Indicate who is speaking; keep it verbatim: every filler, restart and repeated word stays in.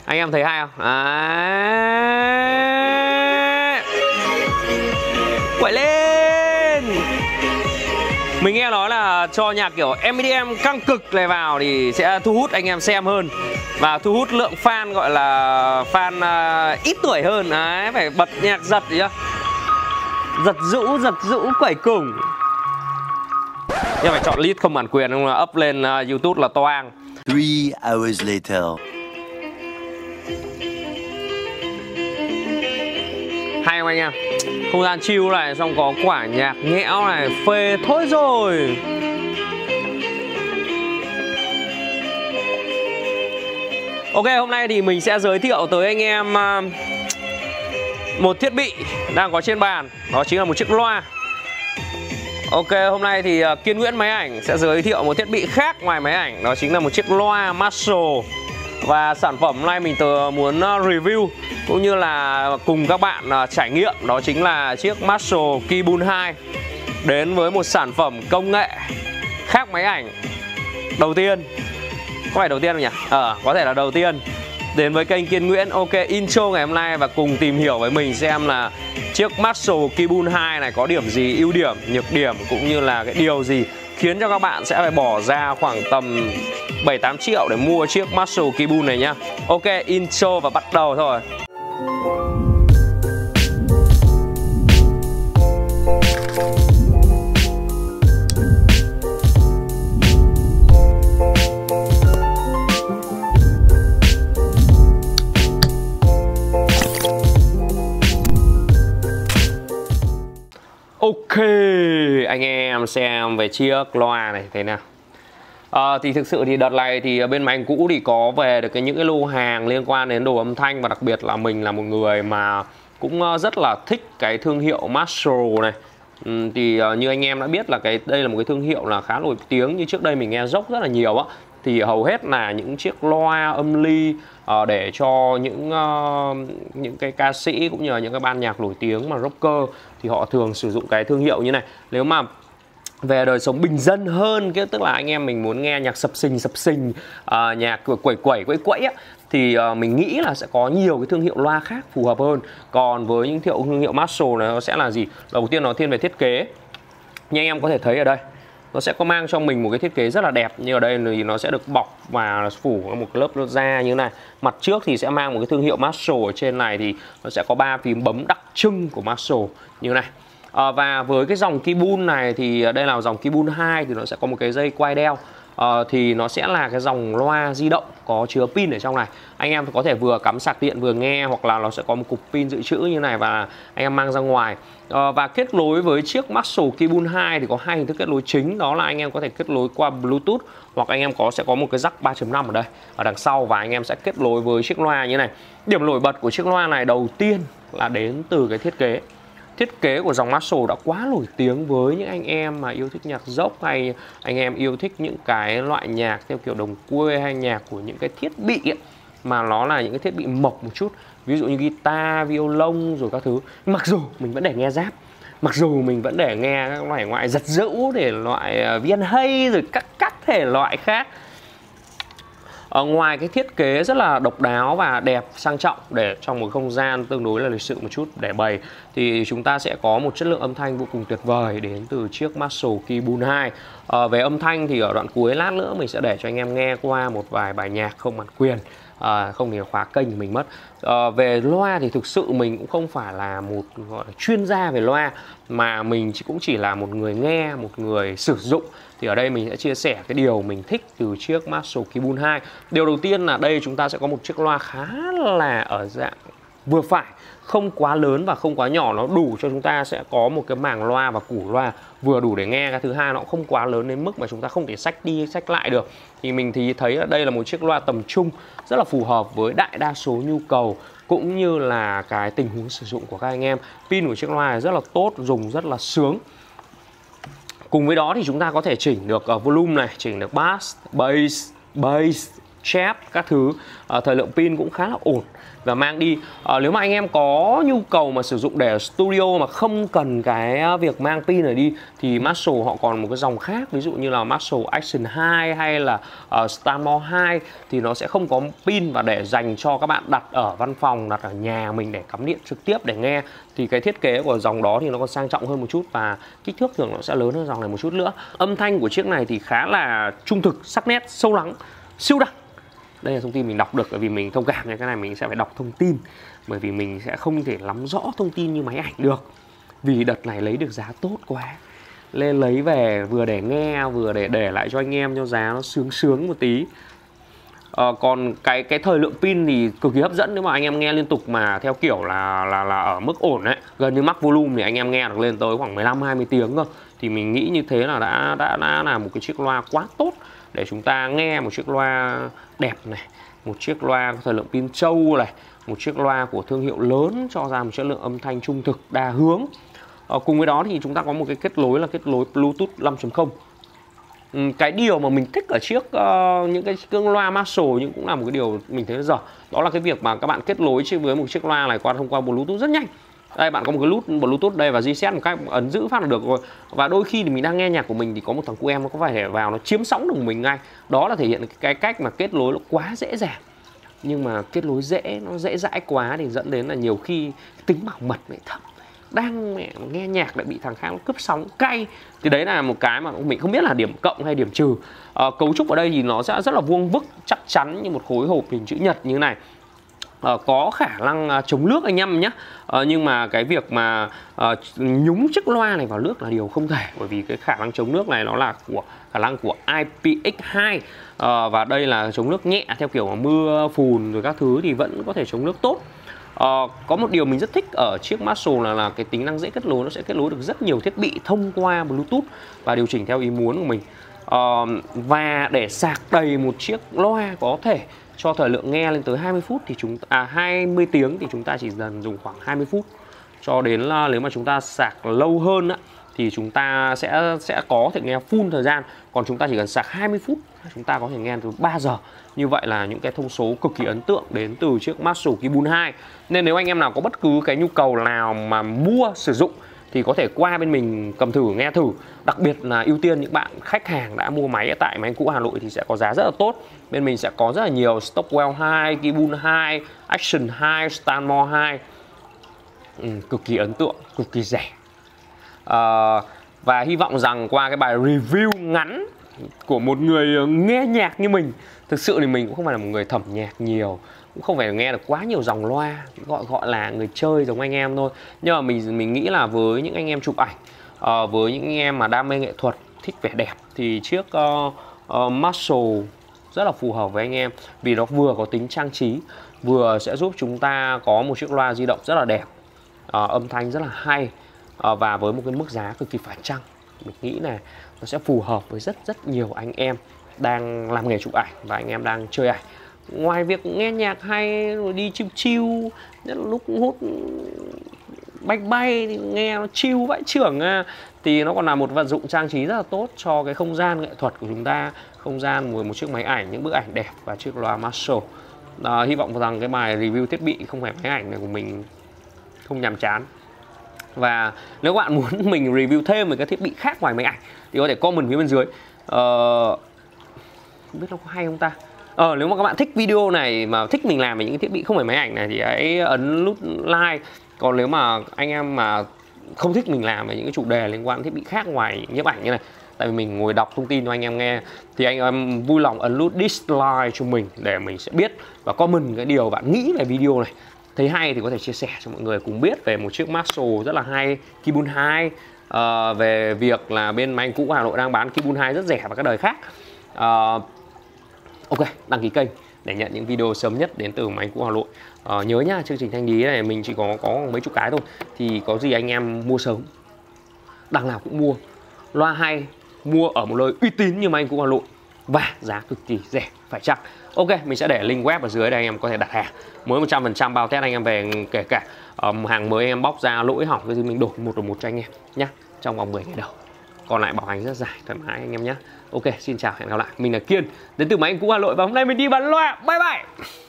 Speaker 1: Anh em thấy hay không? Đấy. Quậy lên. Mình nghe nói là cho nhạc kiểu em đê em căng cực này vào thì sẽ thu hút anh em xem hơn, và thu hút lượng fan gọi là fan uh, ít tuổi hơn. Đấy, phải bật nhạc giật gì á, giật rũ, giật rũ quẩy cùng. Nhưng phải chọn list không bản quyền, không là up lên uh, YouTube là toang.
Speaker 2: Three hours later.
Speaker 1: Hay không anh em? Không gian chill này, xong có quả nhạc nhẽo này, phê thôi rồi. Ok, hôm nay thì mình sẽ giới thiệu tới anh em uh, một thiết bị đang có trên bàn, đó chính là một chiếc loa. Ok, hôm nay thì uh, Kiên Nguyễn Máy Ảnh sẽ giới thiệu một thiết bị khác ngoài máy ảnh, đó chính là một chiếc loa Marshall. Và sản phẩm hôm nay mình tớ muốn uh, review cũng như là cùng các bạn uh, trải nghiệm, đó chính là chiếc Marshall Keyboard hai. Đến với một sản phẩm công nghệ khác máy ảnh đầu tiên. Có phải đầu tiên không nhỉ? Ờ, có thể là đầu tiên đến với kênh Kiên Nguyễn. Ok, intro ngày hôm nay và cùng tìm hiểu với mình xem là chiếc Marshall Keyboard hai này có điểm gì, ưu điểm, nhược điểm, cũng như là cái điều gì khiến cho các bạn sẽ phải bỏ ra khoảng tầm bảy tám triệu để mua chiếc Marshall Keyboard này nhá. Ok, intro và bắt đầu thôi. Ok, anh em xem về chiếc loa này thế nào. À, thì thực sự thì đợt này thì bên máy ảnh cũ thì có về được cái những cái lô hàng liên quan đến đồ âm thanh, và đặc biệt là mình là một người mà cũng rất là thích cái thương hiệu Marshall này. Ừ, thì uh, như anh em đã biết là cái đây là một cái thương hiệu là khá nổi tiếng, như trước đây mình nghe dốc rất là nhiều á. Thì hầu hết là những chiếc loa âm ly uh, để cho những uh, những cái ca sĩ cũng như là những cái ban nhạc nổi tiếng mà rocker thì họ thường sử dụng cái thương hiệu như này. Nếu mà về đời sống bình dân hơn, cái tức là anh em mình muốn nghe nhạc sập sình sập sình, uh, nhạc quẩy quẩy quẩy quẩy á, thì uh, mình nghĩ là sẽ có nhiều cái thương hiệu loa khác phù hợp hơn. Còn với những thiệu thương hiệu Marshall này nó sẽ là gì? Đầu tiên nó thiên về thiết kế. Như anh em có thể thấy ở đây, nó sẽ có mang cho mình một cái thiết kế rất là đẹp. Như ở đây thì nó sẽ được bọc và phủ một cái lớp da như thế này. Mặt trước thì sẽ mang một cái thương hiệu Marshall, ở trên này thì nó sẽ có ba phím bấm đặc trưng của Marshall như thế này. À, và với cái dòng keyboard này thì đây là dòng Keyboard hai thì nó sẽ có một cái dây quai đeo. À, thì nó sẽ là cái dòng loa di động có chứa pin ở trong này. Anh em có thể vừa cắm sạc điện vừa nghe, hoặc là nó sẽ có một cục pin dự trữ như này và anh em mang ra ngoài. À, và kết nối với chiếc Marshall Keyboard hai thì có hai hình thức kết nối chính, đó là anh em có thể kết nối qua Bluetooth, hoặc anh em có sẽ có một cái jack ba chấm năm ở đây ở đằng sau, và anh em sẽ kết nối với chiếc loa như này. Điểm nổi bật của chiếc loa này đầu tiên là đến từ cái thiết kế. Thiết kế của dòng Marshall đã quá nổi tiếng với những anh em mà yêu thích nhạc rock, hay anh em yêu thích những cái loại nhạc theo kiểu đồng quê, hay nhạc của những cái thiết bị ấy, mà nó là những cái thiết bị mộc một chút, ví dụ như guitar, violon rồi các thứ. Mặc dù mình vẫn để nghe rap, mặc dù mình vẫn để nghe các loại ngoại giật giũ, để loại viên hay rồi các các thể loại khác. Ở ngoài cái thiết kế rất là độc đáo và đẹp sang trọng để trong một không gian tương đối là lịch sự một chút để bày, thì chúng ta sẽ có một chất lượng âm thanh vô cùng tuyệt vời đến từ chiếc Marshall Keyboard hai. À, về âm thanh thì ở đoạn cuối lát nữa mình sẽ để cho anh em nghe qua một vài bài nhạc không bản quyền, à, không thì khóa kênh của mình mất. À, về loa thì thực sự mình cũng không phải là một gọi là chuyên gia về loa, mà mình chỉ cũng chỉ là một người nghe, một người sử dụng. Thì ở đây mình sẽ chia sẻ cái điều mình thích từ chiếc Marshall Keyboard hai. Điều đầu tiên là đây chúng ta sẽ có một chiếc loa khá là ở dạng vừa phải, không quá lớn và không quá nhỏ, nó đủ cho chúng ta sẽ có một cái màng loa và củ loa vừa đủ để nghe. Cái thứ hai, nó cũng không quá lớn đến mức mà chúng ta không thể xách đi xách lại được. Thì mình thì thấy là đây là một chiếc loa tầm trung rất là phù hợp với đại đa số nhu cầu cũng như là cái tình huống sử dụng của các anh em. Pin của chiếc loa này rất là tốt, dùng rất là sướng. Cùng với đó thì chúng ta có thể chỉnh được uh, volume này, chỉnh được bass, bass, bass, chép các thứ. uh, Thời lượng pin cũng khá là ổn và mang đi. uh, Nếu mà anh em có nhu cầu mà sử dụng để ở studio mà không cần cái việc mang pin này đi thì Marshall họ còn một cái dòng khác, ví dụ như là Marshall Action hai hay là uh, Stanmore hai thì nó sẽ không có pin và để dành cho các bạn đặt ở văn phòng, đặt ở nhà mình để cắm điện trực tiếp để nghe. Thì cái thiết kế của dòng đó thì nó còn sang trọng hơn một chút và kích thước thường nó sẽ lớn hơn dòng này một chút nữa. Âm thanh của chiếc này thì khá là trung thực, sắc nét, sâu lắng, siêu đẳng. Đây là thông tin mình đọc được, bởi vì mình thông cảm nha, cái này mình sẽ phải đọc thông tin, bởi vì mình sẽ không thể nắm rõ thông tin như máy ảnh được. Vì đợt này lấy được giá tốt quá nên lấy về vừa để nghe vừa để để lại cho anh em cho giá nó sướng sướng một tí. Ờ, còn cái cái thời lượng pin thì cực kỳ hấp dẫn nếu mà anh em nghe liên tục mà theo kiểu là là là ở mức ổn đấy, gần như max volume thì anh em nghe được lên tới khoảng mười lăm hai mươi tiếng cơ. Thì mình nghĩ như thế là đã đã đã là một cái chiếc loa quá tốt để chúng ta nghe một chiếc loa đẹp này, một chiếc loa có thời lượng pin trâu này, một chiếc loa của thương hiệu lớn cho ra một chất lượng âm thanh trung thực đa hướng. Ờ, cùng với đó thì chúng ta có một cái kết nối là kết nối Bluetooth năm chấm không. Cái điều mà mình thích ở chiếc uh, những cái cương loa Marshall nhưng cũng là một cái điều mình thấy dở, đó là cái việc mà các bạn kết nối với một chiếc loa này qua thông qua Bluetooth rất nhanh. Đây bạn có một cái nút Bluetooth đây và reset một cách ấn giữ phát là được rồi. Và đôi khi thì mình đang nghe nhạc của mình thì có một thằng cu em nó có phải để vào nó chiếm sóng được mình ngay. Đó là thể hiện cái cách mà kết nối nó quá dễ dàng. Nhưng mà kết nối dễ, nó dễ dãi quá thì dẫn đến là nhiều khi tính bảo mật lại thấp. Đang mẹ nghe nhạc lại bị thằng khác nó cướp sóng cay. Thì đấy là một cái mà mình không biết là điểm cộng hay điểm trừ. à, Cấu trúc ở đây thì nó sẽ rất là vuông vức, chắc chắn như một khối hộp hình chữ nhật như thế này. à, Có khả năng à, chống nước anh em nhé. à, Nhưng mà cái việc mà à, nhúng chiếc loa này vào nước là điều không thể, bởi vì cái khả năng chống nước này nó là của khả năng của I P X hai. à, Và đây là chống nước nhẹ theo kiểu mà mưa phùn rồi các thứ thì vẫn có thể chống nước tốt. Uh, có một điều mình rất thích ở chiếc Marshall là, là cái tính năng dễ kết nối, nó sẽ kết nối được rất nhiều thiết bị thông qua Bluetooth và điều chỉnh theo ý muốn của mình. Uh, và để sạc đầy một chiếc loa có thể cho thời lượng nghe lên tới hai mươi phút thì chúng à hai mươi tiếng thì chúng ta chỉ dần dùng khoảng hai mươi phút, cho đến là nếu mà chúng ta sạc lâu hơn á, thì chúng ta sẽ sẽ có thể nghe full thời gian. Còn chúng ta chỉ cần sạc hai mươi phút chúng ta có thể nghe từ ba giờ. Như vậy là những cái thông số cực kỳ ấn tượng đến từ chiếc Marshall Keyboard hai. Nên nếu anh em nào có bất cứ cái nhu cầu nào mà mua sử dụng thì có thể qua bên mình cầm thử nghe thử. Đặc biệt là ưu tiên những bạn khách hàng đã mua máy tại máy cũ Hà Nội thì sẽ có giá rất là tốt. Bên mình sẽ có rất là nhiều Stockwell hai, Keyboard hai, Action hai, Stanmore hai. ừ, Cực kỳ ấn tượng, cực kỳ rẻ. à, Và hy vọng rằng qua cái bài review ngắn của một người nghe nhạc như mình, thực sự thì mình cũng không phải là một người thẩm nhạc nhiều, cũng không phải nghe được quá nhiều dòng loa, gọi gọi là người chơi giống anh em thôi. Nhưng mà mình mình nghĩ là với những anh em chụp ảnh, uh, với những anh em mà đam mê nghệ thuật, thích vẻ đẹp thì chiếc uh, uh, Marshall rất là phù hợp với anh em, vì nó vừa có tính trang trí, vừa sẽ giúp chúng ta có một chiếc loa di động rất là đẹp, uh, âm thanh rất là hay, uh, và với một cái mức giá cực kỳ phải chăng. Mình nghĩ là nó sẽ phù hợp với rất rất nhiều anh em đang làm nghề chụp ảnh và anh em đang chơi ảnh. Ngoài việc nghe nhạc hay rồi đi chill chill, lúc hút bay bay thì nghe nó chill vãi chưởng à, thì nó còn là một vật dụng trang trí rất là tốt cho cái không gian nghệ thuật của chúng ta, không gian với một chiếc máy ảnh, những bức ảnh đẹp và chiếc loa Marshall. À, hy vọng rằng cái bài review thiết bị không phải máy ảnh này của mình không nhàm chán. Và nếu các bạn muốn mình review thêm về các thiết bị khác ngoài máy ảnh thì có thể comment phía bên dưới. Ờ, không biết nó có hay không ta. Ờ, nếu mà các bạn thích video này mà thích mình làm về những cái thiết bị không phải máy ảnh này thì hãy ấn nút like. Còn nếu mà anh em mà không thích mình làm về những cái chủ đề liên quan đến thiết bị khác ngoài nhiếp ảnh như này, tại vì mình ngồi đọc thông tin cho anh em nghe, thì anh em vui lòng ấn nút dislike cho mình để mình sẽ biết và comment cái điều bạn nghĩ về video này. Thấy hay thì có thể chia sẻ cho mọi người cùng biết về một chiếc Marshall rất là hay, Keyboard hai, uh, về việc là bên máy ảnh cũ Hà Nội đang bán Keyboard hai rất rẻ và các đời khác. uh, Ok, đăng ký kênh để nhận những video sớm nhất đến từ máy ảnh cũ Hà Nội. uh, Nhớ nhá, chương trình thanh lý này mình chỉ có có mấy chục cái thôi, thì có gì anh em mua sớm, đằng nào cũng mua. Loa hay, mua ở một nơi uy tín như máy ảnh cũ Hà Nội và giá cực kỳ rẻ phải chăng. Ok, mình sẽ để link web ở dưới đây, anh em có thể đặt hàng mới một trăm phần trăm bao test anh em về, kể cả um, hàng mới anh em bóc ra lỗi hỏng cái gì mình đổi một đổi một cho anh em nhé, trong vòng mười ngày đầu. còn lại bảo hành rất dài thoải mái anh em nhé. Ok, xin chào, hẹn gặp lại. Mình là Kiên đến từ máy anh cũ Hà Nội và hôm nay mình đi bán loa. Bye bye.